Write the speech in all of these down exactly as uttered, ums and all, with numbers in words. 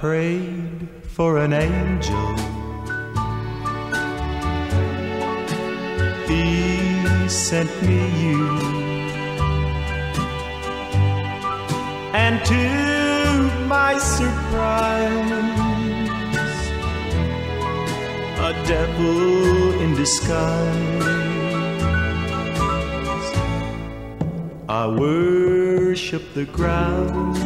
prayed for an angel. He sent me you. And to my surprise, a devil in disguise. I worship the ground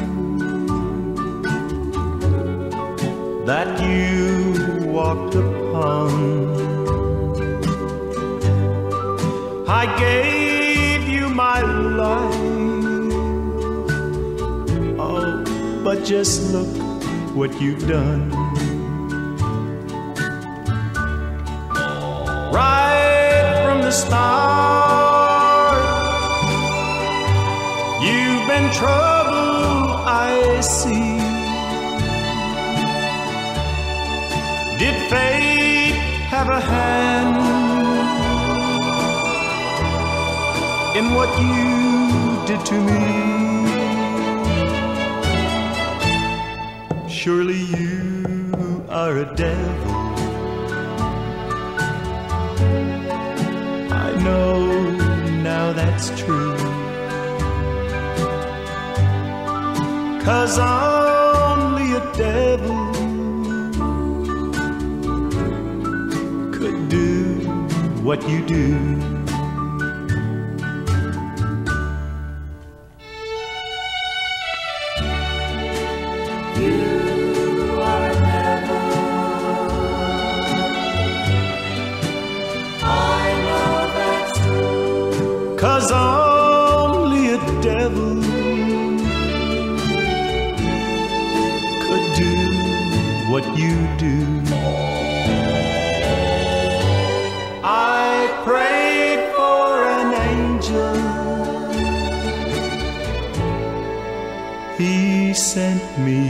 that you walked upon. I gave you my life. Oh, but just look what you've done. Right from the start, you've been trouble, I see. Did fate have a hand in what you did to me? Surely you are a devil. I know now that's true, 'cause only a devil could do what you do. You are a devil. I know that's true. 'Cause only a devil could do what you do. I prayed for an angel. He sent me